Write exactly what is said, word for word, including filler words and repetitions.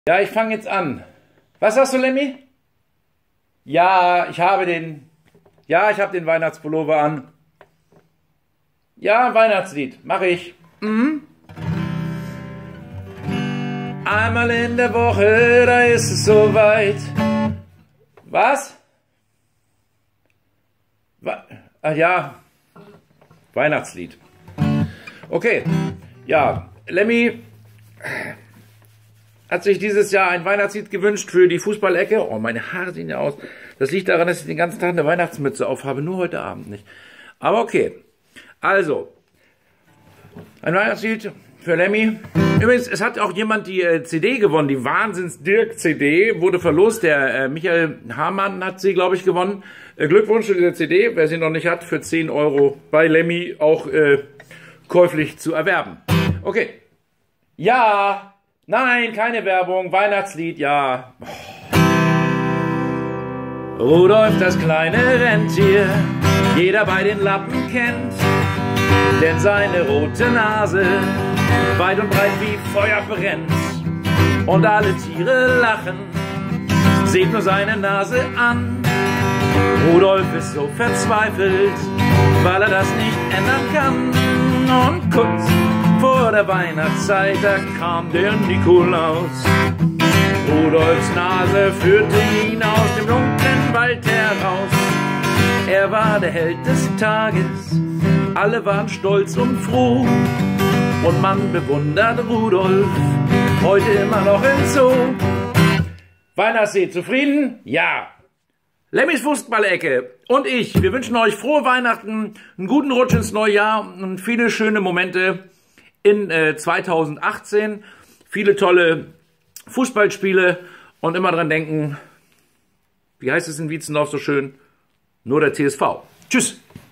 Ja, ich fange jetzt an. Was sagst du, Lemmy? Ja, ich habe den... Ja, ich habe den Weihnachtspullover an. Ja, Weihnachtslied. Mache ich. Mhm. Einmal in der Woche, da ist es soweit. Was? Wa Ach ja. Weihnachtslied. Okay. Ja, Lemmy hat sich dieses Jahr ein Weihnachtslied gewünscht für die Fußballecke. Oh, meine Haare sehen ja aus. Das liegt daran, dass ich den ganzen Tag eine Weihnachtsmütze aufhabe, nur heute Abend nicht. Aber okay. Also, ein Weihnachtslied für Lemmy. Übrigens, es hat auch jemand die äh, C D gewonnen, die Wahnsinns-Dirk-C D, wurde verlost. Der äh, Michael Hamann hat sie, glaube ich, gewonnen. Äh, Glückwunsch zu dieser C D, wer sie noch nicht hat, für zehn Euro bei Lemmy auch äh, käuflich zu erwerben. Okay. Ja. Nein, keine Werbung. Weihnachtslied, ja. Oh. Rudolf, das kleine Rentier, jeder bei den Lappen kennt, denn seine rote Nase weit und breit wie Feuer brennt. Und alle Tiere lachen, seht nur seine Nase an. Rudolf ist so verzweifelt, weil er das nicht ändern kann. Und kurz vor der Weihnachtszeit, da kam der Nikolaus. Rudolfs Nase führte ihn aus dem dunklen Wald heraus. Er war der Held des Tages, alle waren stolz und froh. Und man bewundert Rudolf heute immer noch im Zoo. Weihnachtslied, zufrieden? Ja. Lemmys Fußballecke und ich, wir wünschen euch frohe Weihnachten, einen guten Rutsch ins neue Jahr und viele schöne Momente in äh, zweitausendachtzehn. Viele tolle Fußballspiele und immer dran denken, wie heißt es in Wietzendorf so schön, nur der T S V. Tschüss!